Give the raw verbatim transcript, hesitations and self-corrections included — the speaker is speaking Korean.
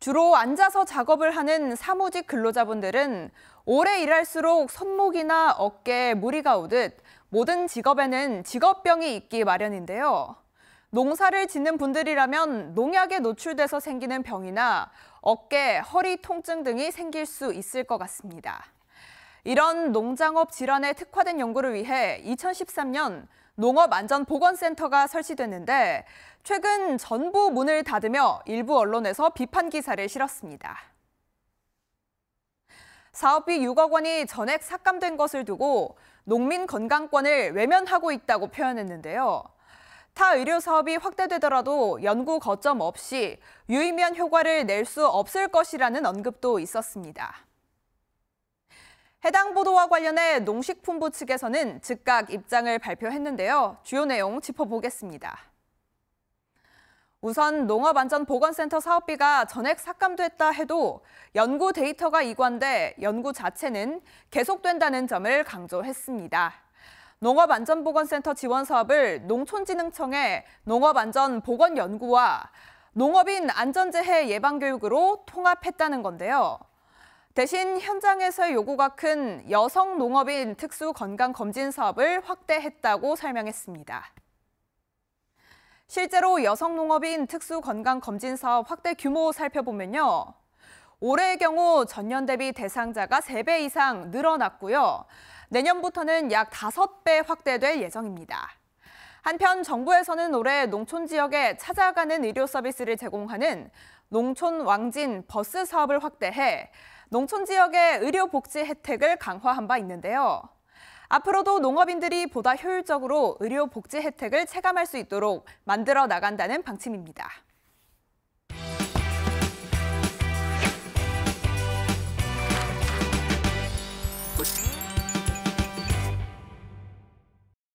주로 앉아서 작업을 하는 사무직 근로자분들은 오래 일할수록 손목이나 어깨에 무리가 오듯 모든 직업에는 직업병이 있기 마련인데요. 농사를 짓는 분들이라면 농약에 노출돼서 생기는 병이나 어깨, 허리 통증 등이 생길 수 있을 것 같습니다. 이런 농장업 질환에 특화된 연구를 위해 이천십삼 년 농업안전보건센터가 설치됐는데 최근 전부 문을 닫으며 일부 언론에서 비판 기사를 실었습니다. 사업비 육억 원이 전액 삭감된 것을 두고 농민 건강권을 외면하고 있다고 표현했는데요. 타 의료 사업이 확대되더라도 연구 거점 없이 유의미한 효과를 낼 수 없을 것이라는 언급도 있었습니다. 해당 보도와 관련해 농식품부 측에서는 즉각 입장을 발표했는데요. 주요 내용 짚어보겠습니다. 우선 농업안전보건센터 사업비가 전액 삭감됐다 해도 연구 데이터가 이관돼 연구 자체는 계속된다는 점을 강조했습니다. 농업안전보건센터 지원 사업을 농촌진흥청의 농업안전보건연구와 농업인 안전재해 예방교육으로 통합했다는 건데요. 대신 현장에서의 요구가 큰 여성 농업인 특수건강검진 사업을 확대했다고 설명했습니다. 실제로 여성 농업인 특수건강검진 사업 확대 규모 살펴보면요. 올해의 경우 전년 대비 대상자가 세 배 이상 늘어났고요. 내년부터는 약 다섯 배 확대될 예정입니다. 한편 정부에서는 올해 농촌 지역에 찾아가는 의료 서비스를 제공하는 농촌 왕진 버스 사업을 확대해 농촌 지역의 의료 복지 혜택을 강화한 바 있는데요. 앞으로도 농업인들이 보다 효율적으로 의료 복지 혜택을 체감할 수 있도록 만들어 나간다는 방침입니다.